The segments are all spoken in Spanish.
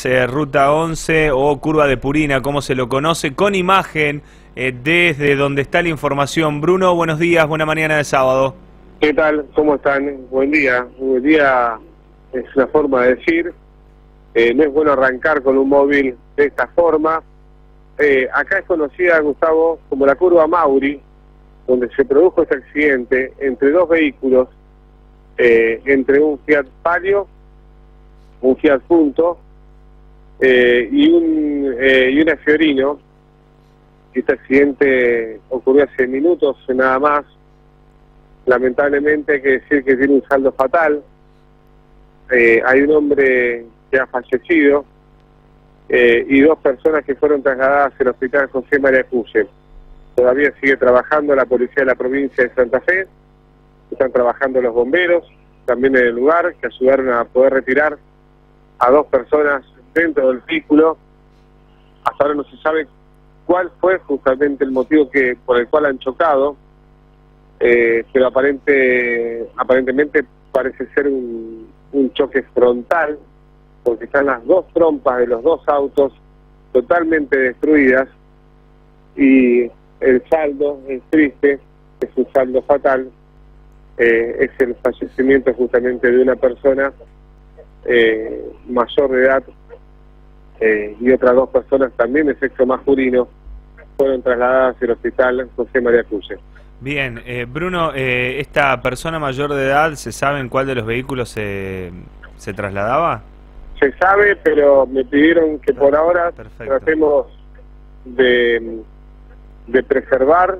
Ruta 11 o Curva de Purina, como se lo conoce, con imagen desde donde está la información. Bruno, buenos días, buena mañana de sábado. ¿Qué tal? ¿Cómo están? Buen día. Buen día es una forma de decir. No es bueno arrancar con un móvil de esta forma. Acá es conocida, Gustavo, como la curva Mauri, donde se produjo este accidente entre dos vehículos, entre un Fiat Palio, un Fiat Punto y una Fiorino. Este accidente ocurrió hace minutos nada más. Lamentablemente hay que decir que tiene un saldo fatal. Hay un hombre que ha fallecido y dos personas que fueron trasladadas al hospital José María Cuye. Todavía sigue trabajando la policía de la provincia de Santa Fe, están trabajando los bomberos también en el lugar, que ayudaron a poder retirar a dos personas dentro del vehículo. Hasta ahora no se sabe cuál fue justamente el motivo por el cual han chocado, pero aparentemente parece ser un choque frontal, porque están las dos trompas de los dos autos totalmente destruidas y el saldo es triste, es un saldo fatal, es el fallecimiento justamente de una persona mayor de edad y otras dos personas también de sexo masculino fueron trasladadas al hospital José María Cuye. Bien, Bruno, esta persona mayor de edad, ¿se sabe en cuál de los vehículos se trasladaba? Se sabe, pero me pidieron que por ahora tratemos de preservar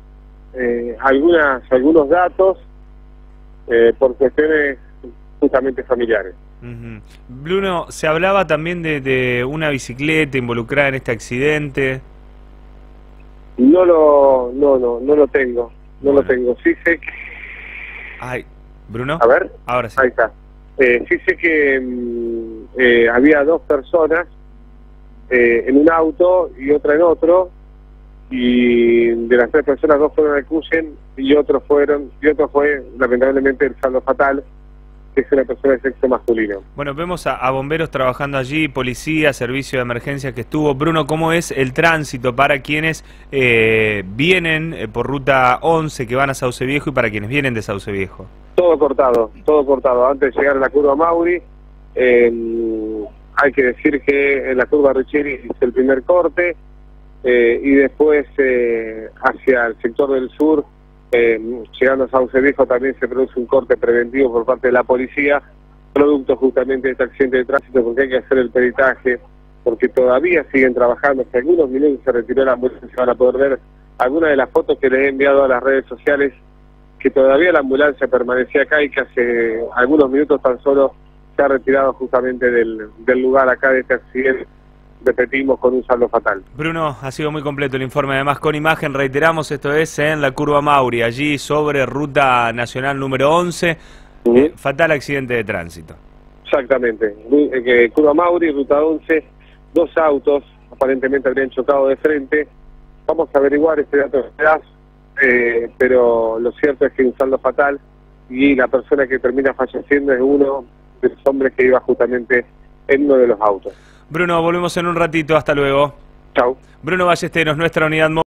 algunos datos por cuestiones justamente familiares. Bruno, se hablaba también de una bicicleta involucrada en este accidente. No lo tengo, lo tengo. Sí sé que... Ay, Bruno. A ver, ahora sí. Ahí está. Sí sé que había dos personas en un auto y otra en otro, y de las tres personas dos fueron al Cuyen y otro fue lamentablemente el saldo fatal, que es una persona de sexo masculino. Bueno, vemos a bomberos trabajando allí, policía, servicio de emergencia que estuvo. Bruno, ¿cómo es el tránsito para quienes vienen por Ruta 11, que van a Sauce Viejo, y para quienes vienen de Sauce Viejo? Todo cortado. Antes de llegar a la curva Mauri, hay que decir que en la curva Richeri hice el primer corte, y después hacia el sector del sur, llegando a Sauce Viejo, también se produce un corte preventivo por parte de la policía, producto justamente de este accidente de tránsito, porque hay que hacer el peritaje, porque todavía siguen trabajando. Hace algunos minutos se retiró la ambulancia, se van a poder ver algunas de las fotos que les he enviado a las redes sociales, que todavía la ambulancia permanecía acá y que hace algunos minutos tan solo se ha retirado justamente del lugar acá de este accidente. Repetimos, con un saldo fatal. Bruno, ha sido muy completo el informe, además con imagen, reiteramos, esto es en la curva Mauri, allí sobre Ruta Nacional número 11, fatal accidente de tránsito. Exactamente, curva Mauri, Ruta 11, dos autos aparentemente habrían chocado de frente. Vamos a averiguar este dato de edad, pero lo cierto es que un saldo fatal, y la persona que termina falleciendo es uno de los hombres que iba justamente en uno de los autos. Bruno, volvemos en un ratito, hasta luego. Chau. Bruno Ballesteros, nuestra unidad móvil.